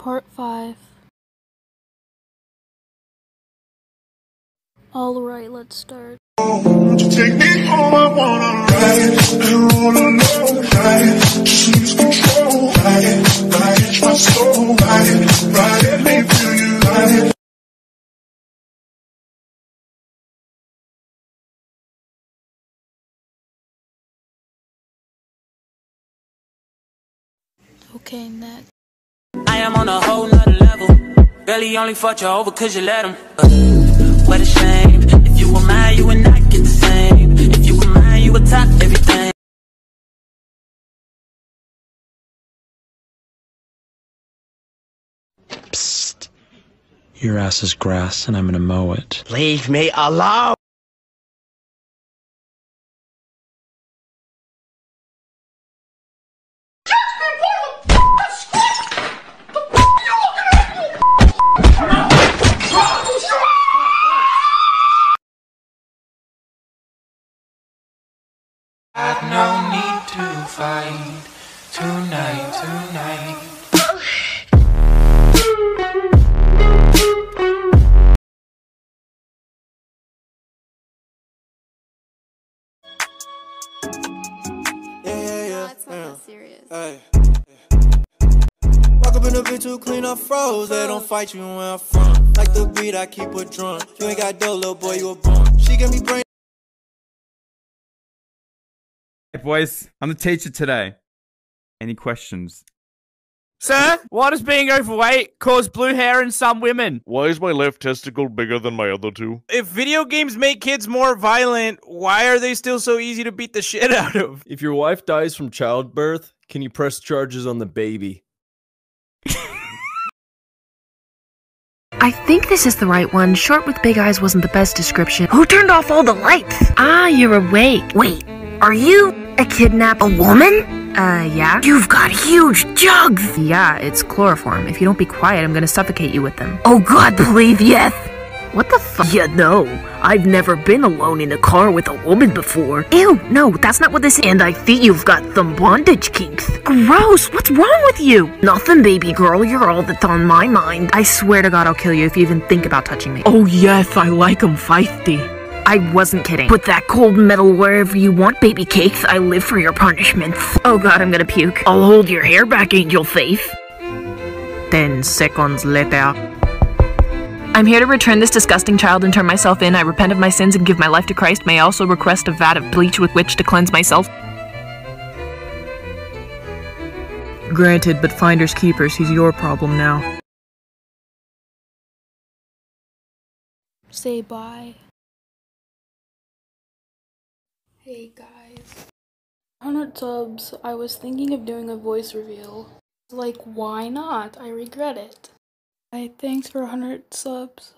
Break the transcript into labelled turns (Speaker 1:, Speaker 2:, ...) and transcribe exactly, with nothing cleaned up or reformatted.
Speaker 1: Part five. Alright, let's start.
Speaker 2: Won't you take me home? I wanna ride and roll alone, ride, just lose control, ride, ride, it's my soul, ride, ride, let me feel you, ride.
Speaker 1: Okay, next.
Speaker 3: I am on a whole nother level. Barely only fucked you over cause you let him. Uh, what a shame. If you were mine, you would not get the same. If you were mine, you would top everything.
Speaker 4: Psst. Your ass is grass and I'm gonna mow it.
Speaker 5: Leave me alone!
Speaker 3: I've no need to fight tonight, tonight.
Speaker 6: Yeah, yeah, yeah.
Speaker 7: It's not that serious.
Speaker 6: Hey. Walk up in the bitch too clean up froze. They don't fight you where I'm from. Like the beat, I keep a drum. You ain't got dough, little boy, you a bum. She give me brain.
Speaker 8: Hey boys, I'm the teacher today. Any questions?
Speaker 9: Sir, why does being overweight cause blue hair in some women?
Speaker 10: Why is my left testicle bigger than my other two?
Speaker 9: If video games make kids more violent, why are they still so easy to beat the shit out of?
Speaker 11: If your wife dies from childbirth, can you press charges on the baby?
Speaker 12: I think this is the right one. Short with big eyes wasn't the best description. Who turned off all the lights? Ah, you're awake. Wait, are you a kidnap a woman? Uh, yeah. You've got huge jugs! Yeah, it's chloroform. If you don't be quiet, I'm gonna suffocate you with them. Oh god, please, yes! What the fuck? Yeah, no. I've never been alone in a car with a woman before. Ew, no, that's not what this is. And I think you've got some bondage kinks. Gross, what's wrong with you? Nothing, baby girl, you're all that's on my mind. I swear to god I'll kill you if you even think about touching me. Oh yes, I like 'em feisty. I wasn't kidding. Put that cold metal wherever you want, baby cakes. I live for your punishments. Oh god, I'm gonna puke. I'll hold your hair back, angel face. Ten seconds later. I'm here to return this disgusting child and turn myself in. I repent of my sins and give my life to Christ. May I also request a vat of bleach with which to cleanse myself. Granted, but finders keepers, he's your problem now.
Speaker 1: Say bye. Hey guys. one hundred subs, I was thinking of doing a voice reveal. Like, why not? I regret it. Alright, thanks for one hundred subs.